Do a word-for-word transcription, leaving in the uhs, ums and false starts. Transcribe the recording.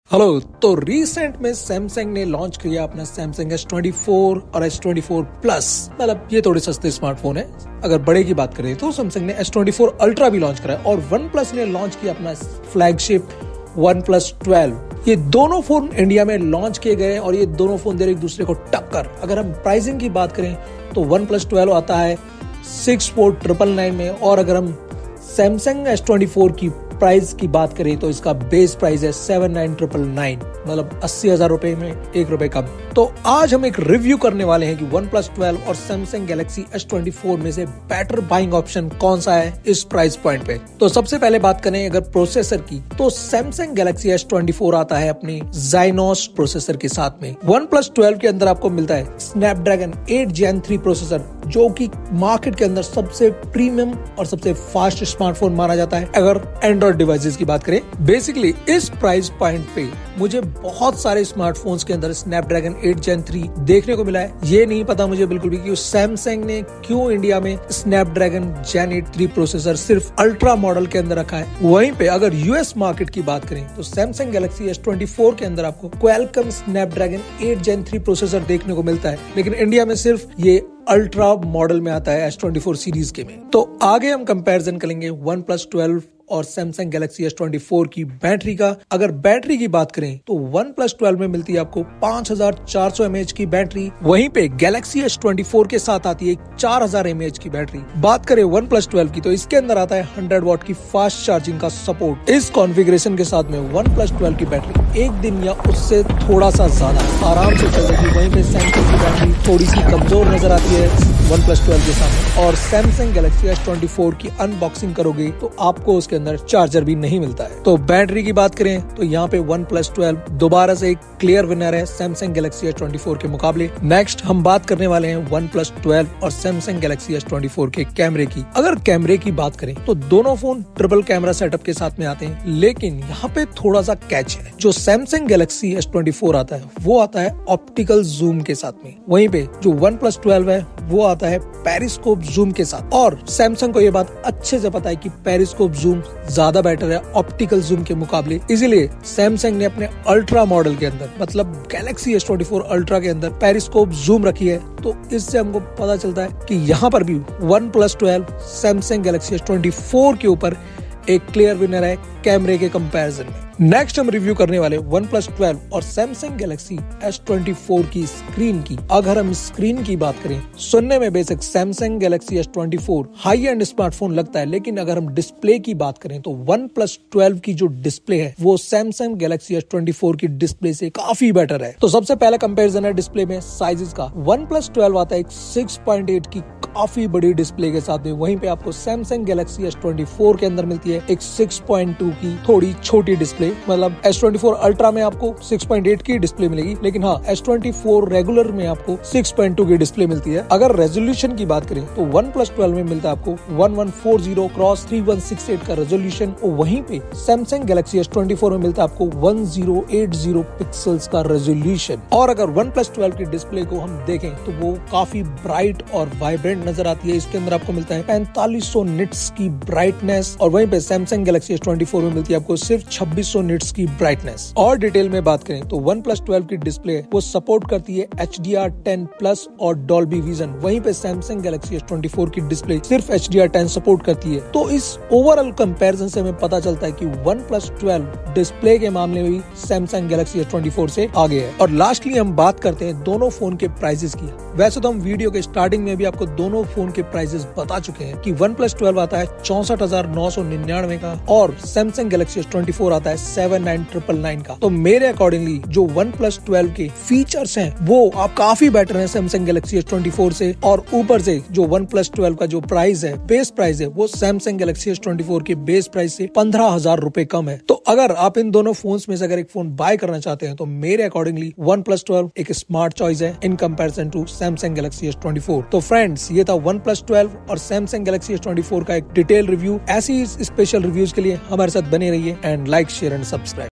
Hello. तो recent में Samsung ने लॉन्च किया अपना सैमसंग एस ट्वेंटी फोर और एस ट्वेंटी फोर प्लस। मतलब ये थोड़े सस्ते स्मार्टफोन है। अगर बड़े की बात करें तो सैमसंग ने एस ट्वेंटी फोर अल्ट्रा भी लॉन्च करा है और वन प्लस ने लॉन्च किया अपना फ्लैगशिप वन प्लस ट्वेल्व। ये दोनों फोन इंडिया में लॉन्च किए गए और ये दोनों फोन दे रहे एक दूसरे को टक्कर। अगर हम प्राइसिंग की बात करें तो वन प्लस ट्वेल्व आता है सिक्स फोर ट्रिपल नाइन में, और अगर हम सैमसंग एस ट्वेंटी फोर की प्राइस की बात करें तो इसका बेस प्राइस है सेवन नाइन ट्रिपल नाइन, मतलब अस्सी हजार रुपए में एक रुपए कम। तो आज हम एक रिव्यू करने वाले हैं कि वन प्लस ट्वेल्व और Samsung Galaxy S twenty four में से बेटर बाइंग ऑप्शन कौन सा है इस प्राइस पॉइंट पे। तो सबसे पहले बात करें अगर प्रोसेसर की, तो Samsung Galaxy S twenty four आता है अपने Exynos प्रोसेसर के साथ में। वन प्लस ट्वेल्व के अंदर आपको मिलता है Snapdragon eight gen three processor, जो कि मार्केट के अंदर सबसे प्रीमियम और सबसे फास्ट स्मार्टफोन माना जाता है अगर एंड्रॉइड डिवाइसेस की बात करें। बेसिकली इस प्राइस पॉइंट पे मुझे बहुत सारे स्मार्टफोन्स के अंदर स्नैपड्रैगन एट जेन थ्री देखने को मिला है। ये नहीं पता मुझे बिल्कुल भी कि सैमसंग ने क्यों इंडिया में Snapdragon gen eight three processor सिर्फ अल्ट्रा मॉडल के अंदर रखा है। वहीं पे अगर यूएस मार्केट की बात करें तो Samsung Galaxy S twenty four के अंदर आपको Qualcomm Snapdragon eight gen three processor देखने को मिलता है, लेकिन इंडिया में सिर्फ ये अल्ट्रा मॉडल में आता है एस ट्वेंटी फोर सीरीज के में। तो आगे हम कंपैरिजन करेंगे वन प्लस ट्वेल्व और Samsung Galaxy S twenty four की बैटरी का। अगर बैटरी की बात करें तो वन प्लस ट्वेल्व में मिलती है आपको पांच हजार चार सौ एमएएच की बैटरी, वहीं पे गैलेक्सी एस ट्वेंटी फोर के साथ आती है चार हजार एमएएच की बैटरी। बात करें वन प्लस ट्वेल्व की तो इसके अंदर आता है हंड्रेड वॉट की फास्ट चार्जिंग का सपोर्ट। इस कॉन्फ़िगरेशन के साथ में वन प्लस ट्वेल्व की बैटरी एक दिन या उससे थोड़ा सा ज्यादा आराम से चलेगी। वहीं पे सैमसंग की बैटरी थोड़ी सी कमजोर नजर आती है वन प्लस ट्वेल्व के साथ। और Samsung Galaxy S twenty four की अनबॉक्सिंग करोगे तो आपको उसके अंदर चार्जर भी नहीं मिलता है। तो बैटरी की बात करें तो यहाँ पे वन प्लस ट्वेल्व दोबारा से एक क्लियर विनर है Samsung Galaxy S twenty four के मुकाबले। नेक्स्ट हम बात करने वाले हैं वन प्लस ट्वेल्व और Samsung Galaxy S twenty four के कैमरे की। अगर कैमरे की बात करें तो दोनों फोन ट्रिपल कैमरा सेटअप के साथ में आते हैं, लेकिन यहाँ पे थोड़ा सा कैच है। जो Samsung Galaxy S twenty four आता है वो आता है ऑप्टिकल जूम के साथ में, वहीं पे जो वन प्लस ट्वेल्व है वो आता है पेरिस्कोप जूम के साथ। और सैमसंग को ये बात अच्छे से पता है कि पेरिस्कोप जूम ज्यादा बेटर है ऑप्टिकल जूम के मुकाबले, इसीलिए सैमसंग ने अपने अल्ट्रा मॉडल के अंदर मतलब Galaxy S twenty four ultra के अंदर पेरिस्कोप जूम रखी है। तो इससे हमको पता चलता है कि यहाँ पर भी OnePlus twelve Samsung Galaxy S twenty four के ऊपर एक क्लियर विनर है कैमरे के कंपैरिजन में। नेक्स्ट हम रिव्यू करने वाले वन प्लस ट्वेल्व और Samsung Galaxy S twenty four की स्क्रीन की। अगर हम स्क्रीन की बात करें, सुनने में basic Samsung Galaxy S twenty four high end smartphone लगता है, लेकिन अगर हम डिस्प्ले की बात करें तो वन प्लस ट्वेल्व की जो डिस्प्ले है वो Samsung Galaxy S twenty four की डिस्प्ले से काफी बेटर है। तो सबसे पहला कंपेरिजन है डिस्प्ले में साइजेस का। वन प्लस ट्वेल्व आता है एक सिक्स पॉइंट एट की काफी बड़ी डिस्प्ले के साथ में, वहीं पे आपको Samsung Galaxy S twenty four के अंदर मिलती है एक सिक्स पॉइंट टू की थोड़ी छोटी डिस्प्ले। मतलब एस ट्वेंटी फोर अल्ट्रा में आपको सिक्स पॉइंट एट की डिस्प्ले मिलेगी, लेकिन हाँ एस ट्वेंटी फोर रेगुलर में आपको सिक्स पॉइंट टू की डिस्प्ले मिलती है। अगर रेजोल्यूशन की बात करें तो वन प्लस ट्वेल्व में मिलता है आपको one one four zero cross three one six eight का रेजोल्यूशन, और वहीं पे Samsung Galaxy S twenty four में मिलता है आपको one zero eight zero pixels का रेजोल्यूशन। और अगर वन प्लस ट्वेल्व की डिस्प्ले को हम देखें तो वो काफी ब्राइट और वाइब्रेंट नजर आती है। इसके अंदर आपको मिलता है पैंतालीस सौ निट्स की ब्राइटनेस, और वहीं पे Samsung Galaxy S twenty four में मिलती है आपको सिर्फ छब्बीस सौ निट्स की ब्राइटनेस। और डिटेल में बात करें तो वन प्लस ट्वेल्व की डिस्प्ले वो सपोर्ट करती है H D R ten plus और डॉल्बी विजन, वहीं पे Samsung Galaxy S twenty four की डिस्प्ले सिर्फ H D R ten support करती है। तो इस ओवरऑल कंपैरिजन से हमें पता चलता है कि वन प्लस ट्वेल्व डिस्प्ले के मामले में भी Samsung Galaxy S twenty four से आगे है। और लास्टली हम बात करते हैं दोनों फोन के प्राइसेस की। वैसे तो हम वीडियो के स्टार्टिंग में भी आपको दोनों फोन के प्राइसेस बता चुके हैं कि वन प्लस ट्वेल्व आता है चौसठ हजार नौ सौ निन्यानवे का और Samsung Galaxy S twenty four आता है सेवन नाइन ट्रिपल नाइन का। तो मेरे अकॉर्डिंगली जो वन प्लस ट्वेल्व के फीचर्स हैं वो आप काफी बेटर हैं Samsung Galaxy S twenty four से, और ऊपर से जो वन प्लस ट्वेल्व का जो प्राइस है बेस प्राइस है वो Samsung Galaxy S twenty four के बेस प्राइस से पंद्रह हजार रूपए कम है। तो अगर आप इन दोनों फोन्स में से अगर एक फोन बाय करना चाहते हैं तो मेरे अकॉर्डिंगली वन प्लस ट्वेल्व एक स्मार्ट चॉइस है in comparison to Samsung Galaxy S twenty four. तो फ्रेंड्स ये था वन प्लस ट्वेल्व और Samsung Galaxy S twenty four का एक डिटेल रिव्यू। ऐसी स्पेशल रिव्यूज के लिए हमारे साथ बने रहिए and like share and subscribe.